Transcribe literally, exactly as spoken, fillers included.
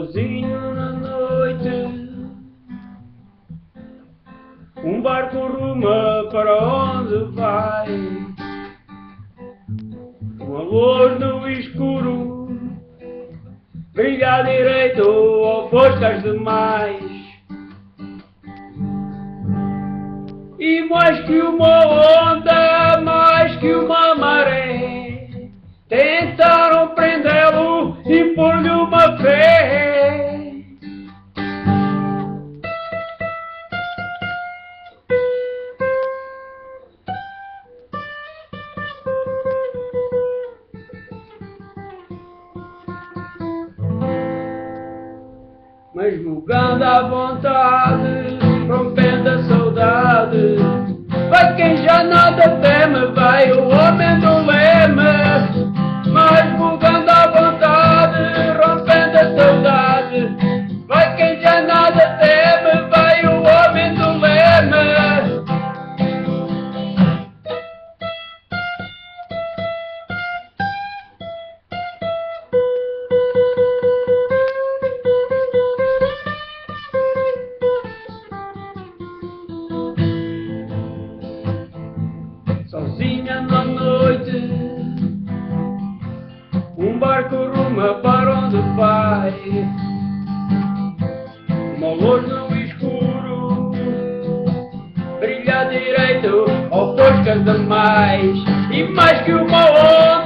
sozinho na noite, um barco ruma para onde vai, uma luz no escuro brilha à direita ou foscas demais, e mais que uma onda, mais que uma maré, tentaram prendê-lo e pôr-lhe uma fé. Mas jogando à vontade, rompendo a saudade, vai quem já nada teme, vai o homem do leme. Mas jogando à vontade, rompendo a saudade, vai quem já nada teme, vai o homem do leme. Sozinha na noite, um barco ruma para onde vai, uma luz no escuro brilha à direita ou foscas demais, e mais que uma onda